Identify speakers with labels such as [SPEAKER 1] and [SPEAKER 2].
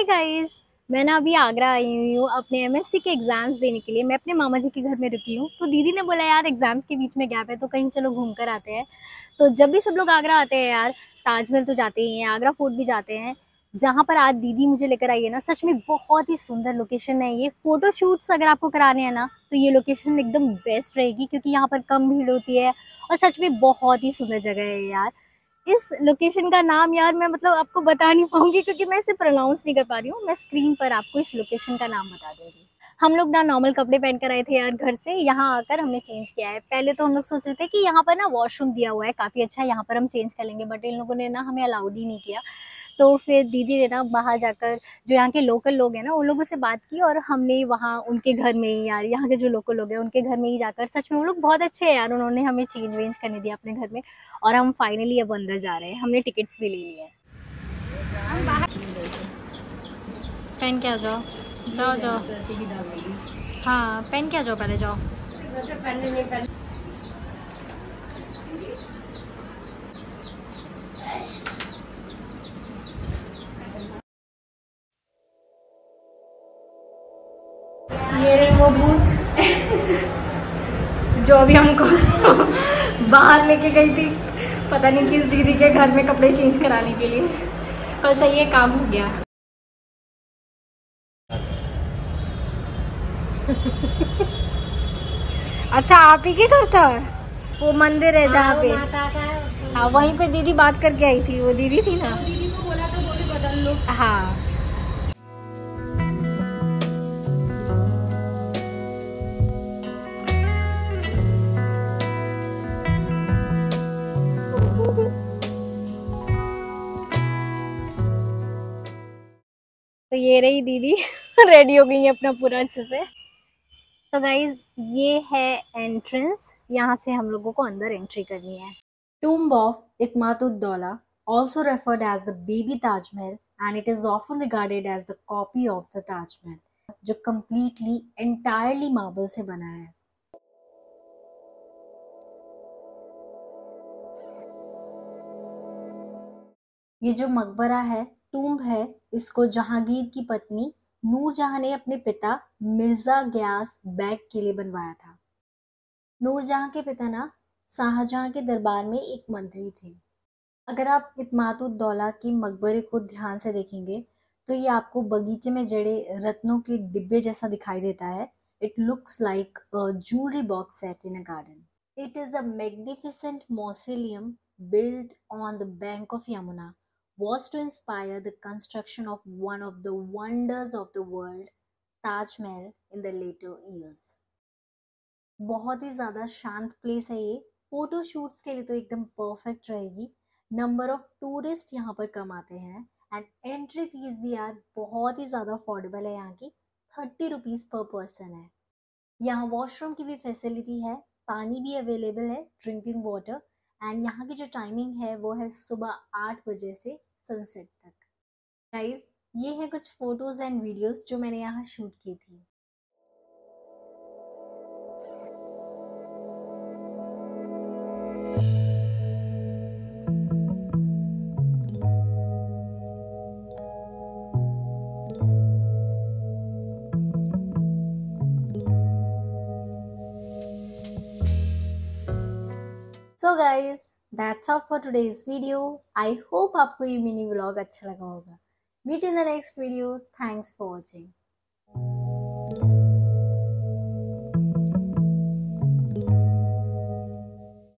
[SPEAKER 1] Hi guys. मैं ना अभी आगरा आई हुई हूँ अपने एमएससी के एग्ज़ाम्स देने के लिए। मैं अपने मामा जी के घर में रुकी हूँ, तो दीदी ने बोला यार एग्ज़ाम्स के बीच में गैप है तो कहीं चलो घूम कर आते हैं। तो जब भी सब लोग आगरा आते हैं यार, ताजमहल तो जाते ही हैं, आगरा फोर्ट भी जाते हैं। जहाँ पर आज दीदी मुझे लेकर आई है ना, सच में बहुत ही सुंदर लोकेशन है ये। फ़ोटो शूट्स अगर आपको कराने हैं ना तो ये लोकेशन एकदम बेस्ट रहेगी, क्योंकि यहाँ पर कम भीड़ होती है और सच में बहुत ही सुंदर जगह है यार। इस लोकेशन का नाम यार मैं मतलब आपको बता नहीं पाऊंगी, क्योंकि मैं इसे प्रोनाउंस नहीं कर पा रही हूँ। मैं स्क्रीन पर आपको इस लोकेशन का नाम बता दूंगी। हम लोग ना नॉर्मल कपड़े पहन कर आए थे यार घर से, यहाँ आकर हमने चेंज किया है। पहले तो हम लोग सोच रहे थे कि यहाँ पर ना वॉशरूम दिया हुआ है काफ़ी अच्छा, यहाँ पर हम चेंज कर लेंगे, बट इन लोगों ने ना हमें अलाउड ही नहीं किया। तो फिर दीदी ने ना बाहर जाकर जो यहाँ के लोकल लोग हैं ना उन लोगों से बात की, और हमने वहाँ उनके घर में ही यार, यहाँ के जो लोकल लोग हैं उनके घर में ही जाकर, सच में वो लोग बहुत अच्छे हैं यार, उन्होंने हमें चेंज वेंज करने दिया अपने घर में। और हम फाइनली अब अंदर जा रहे हैं, हमने टिकट्स भी ले लिए हैं। पहन के आ जाओ, जाओ जाओ। हाँ पहन के आ जाओ, पहले जाओ। ये रही वो भूत जो अभी हमको बाहर लेके गई थी, पता नहीं किस दीदी के घर में कपड़े चेंज कराने के लिए। पर सही है, काम हो गया। अच्छा आप ही के घर था वो मंदिर है जहाँ पे? हाँ वहीं पे दीदी बात करके आई थी, वो दीदी थी ना, दीदी को बोला था बोले बदल लो। हाँ तो ये रही दीदी रेडी हो गई है अपना पूरा अच्छे से। तो गाइज ये है एंट्रेंस, यहाँ से हम लोगों को अंदर एंट्री करनी है। Tomb of Itmatuddaulah, also referred as the baby Taj Mahal, and it is often regarded as the copy of the Taj Mahal, जो completely entirely marble से बना है। ये जो मकबरा है, टूम्ब है, इसको जहांगीर की पत्नी नूरजहां ने अपने पिता मिर्जा गयास बैग के लिए बनवाया था। नूरजहां के पिता ना शाहजहां के दरबार में एक मंत्री थे। अगर आप इत्मातुद्दौला के मकबरे को ध्यान से देखेंगे तो ये आपको बगीचे में जड़े रत्नों के डिब्बे जैसा दिखाई देता है। It looks like a jewelry box set in a garden. It is a magnificent mausoleum built on the bank of Yamuna, was to inspire the construction of one of the wonders of the world, Taj Mahal, in the later years. बहुत ही ज़्यादा शांत place है ये, photo shoots के लिए तो एकदम perfect रहेगी। नंबर ऑफ टूरिस्ट यहाँ पर कम आते हैं, एंड एंट्री फीस भी यार बहुत ही ज़्यादा अफोर्डेबल है यहाँ की, 30 रुपीज़ पर पर्सन है। यहाँ वॉशरूम की भी फैसिलिटी है, पानी भी अवेलेबल है, ड्रिंकिंग वाटर। एंड यहाँ की जो टाइमिंग है वो है सुबह 8 बजे से सनसेट तक। गाइज ये है कुछ फोटोज एंड वीडियोस जो मैंने यहाँ शूट की थी। So guys that's all for today's video. I hope आपको ये मिनी व्लॉग अच्छा लगा होगा। Meet in the next video. Thanks for watching.